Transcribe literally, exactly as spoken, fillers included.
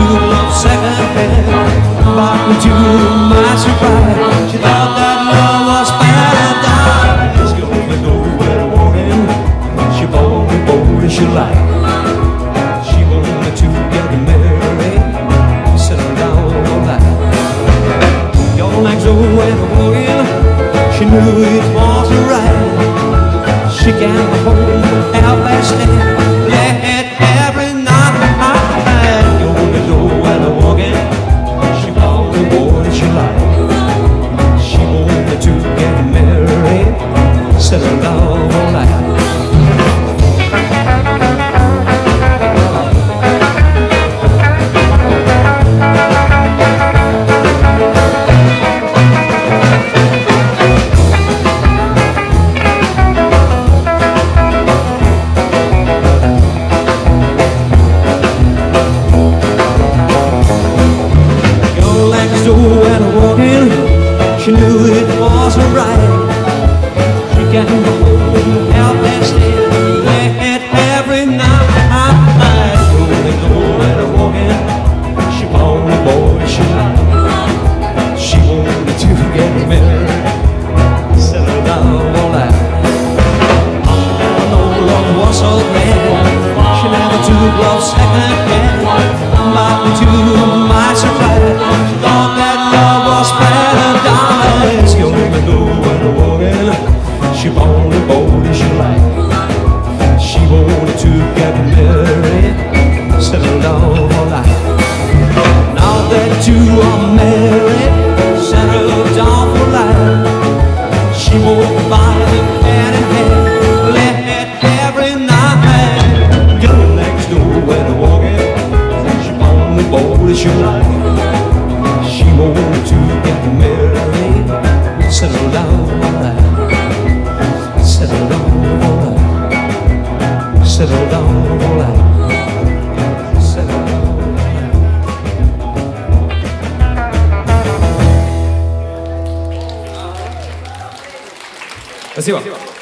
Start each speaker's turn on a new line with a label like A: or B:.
A: love secondhand. But to my surprise, she thought that love was paradise. Gonna go where I'm walking. She bought me bold she liked. She wanted to get married, settle down all night. Your legs over where I'm walking. She knew it wasn't right. She came home from half past ten, late every night. You only know when I'm walking. She bought the boy she liked. She wanted to get married, settle down all night. She knew it wasn't right. She came home half past ten, late every night. You only know when I'm walking. She found the boy she liked. She wanted to get married, settle down all that. Oh, no love was so bad. She never took love second hand. But to my surprise, she thought that love was paradise. You only know when I'm walking. She bought the boy she liked. She wanted to get married, settle down for life. Now that you are married, settle down for life. She won't buy the hand in hand, late every night. Girl next door when I'm walking. She bought the boy she liked. She wanted to get married, settle down for life. Settle down for life. Settle down for life. Settle down for life.
B: Спасибо.